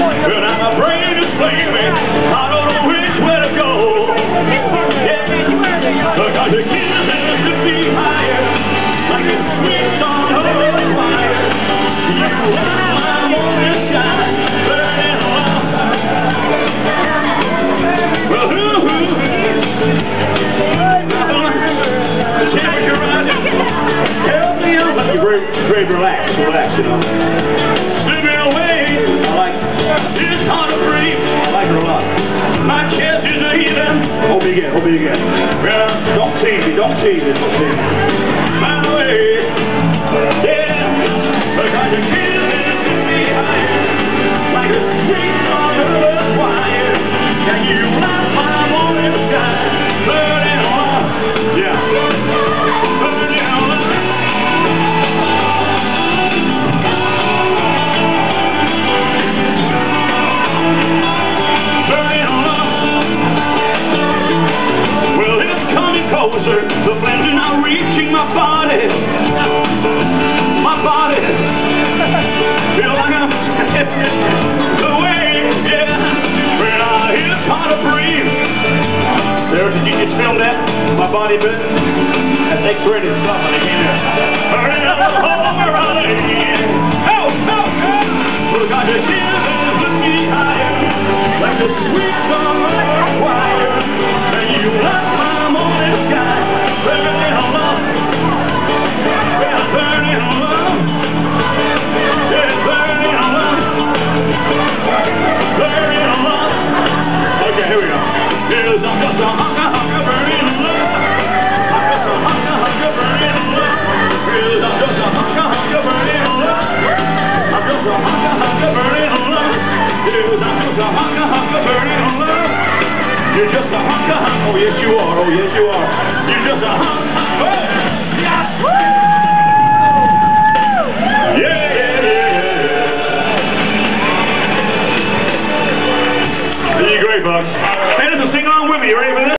Well, now my brain is flaming. I don't know which way to go. Yeah, because the kids have to be higher, like a sweet song of fire. You are my morning sky, burning love. Well, temperature rising. Help me out. Very relaxed, you know. Slipping away. I like it. It's hard to breathe. I like her a lot. My chest is a heathen. Hope you get. Well, don't tease me. By the way, yeah, because the kids to be higher, like a sweet song of fire. Can you light my morning sky, burning love? Yeah, burning love. Closer, the flames are now reaching my body. Feel like I'm away, yeah. When I hear it's hard to breathe. Sarah, did you just film that? My body bit? That's X-rated stuff when I came here. Hurry up, alright. Help! Look, I just hear the key higher, like the sweet song of fire. And you light my morning sky, burning love. Yeah, burning love. Yeah, burning love. Burning love. Okay, here we go. Here's I'm just a hunker burning love. I'm just a hunker burning love. Here's I'm just a hunker burning love. I'm just a hunker burning love. Here's I'm just a hunker burning love. You're just a hunker. Oh yes you are. You're just a hunker.